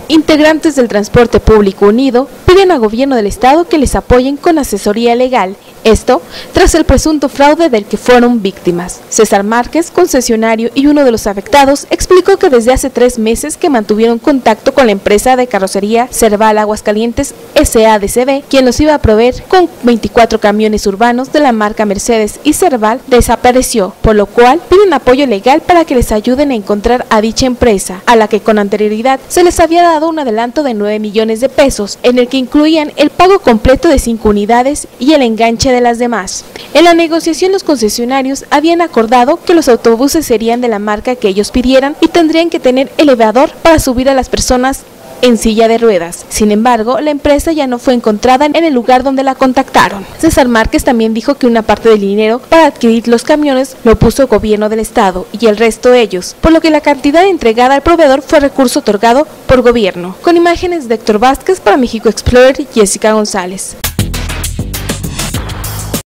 Integrantes del Transporte Público Unido piden al gobierno del estado que les apoyen con asesoría legal. Esto tras el presunto fraude del que fueron víctimas. César Márquez, concesionario y uno de los afectados, explicó que desde hace 3 meses que mantuvieron contacto con la empresa de carrocería Serval Aguascalientes SADCB, quien los iba a proveer con 24 camiones urbanos de la marca Mercedes, y Serval desapareció, por lo cual piden apoyo legal para que les ayuden a encontrar a dicha empresa, a la que con anterioridad se les había dado un adelanto de 9 millones de pesos, en el que incluían el pago completo de 5 unidades y el enganche de las demás. En la negociación, los concesionarios habían acordado que los autobuses serían de la marca que ellos pidieran y tendrían que tener elevador para subir a las personas en silla de ruedas. Sin embargo, la empresa ya no fue encontrada en el lugar donde la contactaron. César Márquez también dijo que una parte del dinero para adquirir los camiones lo puso el gobierno del estado y el resto ellos, por lo que la cantidad entregada al proveedor fue recurso otorgado por gobierno. Con imágenes de Héctor Vázquez para México Explorer, Jessica González.